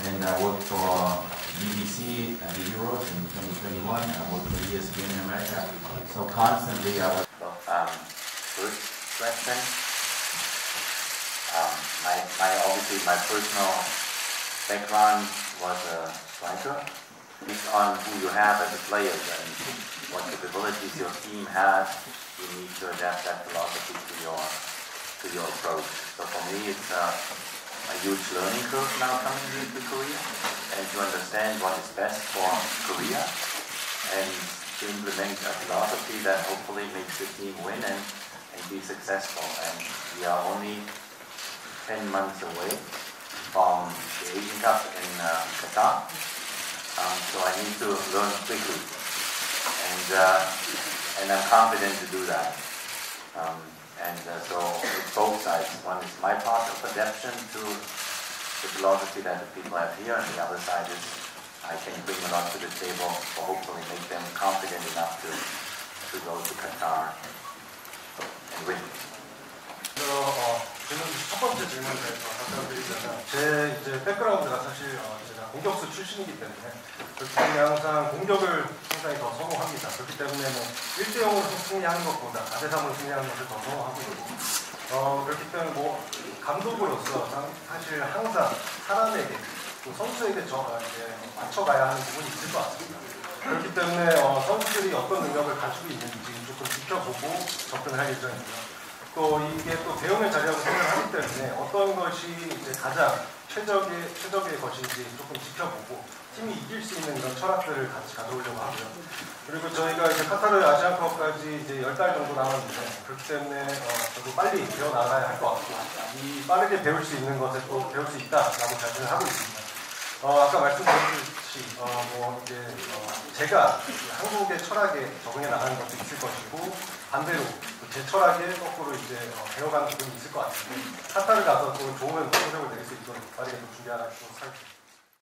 and I worked for BBC at the Euros in 2021. I worked for ESPN in America. So constantly I was... First question. Obviously my personal background was a striker. Based on who you have as a player and what capabilities your team has, you need to adapt that philosophy to your approach. So for me, it's a huge learning curve now coming into Korea, and to understand what is best for Korea, and to implement a philosophy that hopefully makes the team win and be successful. And we are only 10 months away from the Asian Cup in Qatar. So I need to learn quickly, and I'm confident to do that. So it's both sides. One is my part of adaptation to the philosophy that the people have here, and the other side is I can bring a lot to the table for hopefully make them confident enough to go to Qatar and win. 첫 번째 질문에 대해서 답변드리자면 제 이제 백그라운드가 사실 제가 공격수 출신이기 때문에 그렇기 때문에 항상 공격을 상당히 더 선호합니다. 그렇기 때문에 뭐 1대0으로 승리하는 것보다 4대3으로 승리하는 것을 더 선호하고 있고 그렇기 때문에 뭐 감독으로서 사실 항상 사람에게 또 선수에게 이제 맞춰가야 하는 부분이 있을 것 같습니다. 그렇기 때문에 선수들이 어떤 능력을 가지고 있는지 조금 지켜보고 접근을 할 예정입니다. 또 이게 또 대응을 잘하고 생각하기 때문에 어떤 것이 이제 가장 최적의 것인지 조금 지켜보고 팀이 이길 수 있는 그런 철학들을 같이 가져오려고 하고요. 그리고 저희가 이제 카타르 아시안컵까지 이제 10달 정도 남았는데 그렇기 때문에 저도 빨리 배워나가야 할 것 같고 이 빠르게 배울 수 있는 것에 또 배울 수 있다라고 자신을 하고 있습니다. 아까 말씀드렸듯이 제가 한국의 철학에 적응해 나가는 것도 있을 것이고 반대로 제 철학에 거꾸로 이제 배워가는 부분이 있을 것 같은데 카타르 가서 또 좋은 성적을 낼 수 있도록 빠르게 좀 준비하고 살겠습니다.